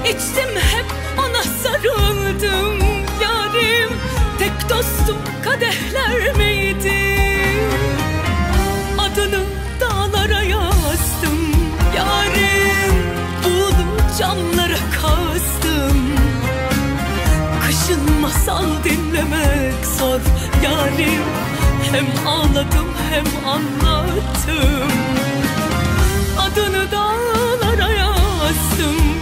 İçtim hep ona sarıldım yarim. Tek dostum kadehler miydi? Adını dağlara yazdım yarim. Buğulu camlara kazdım. Kışın masal dinlemek zor yarim. Hem ağladım hem anlattım. Adını dağlara yazdım.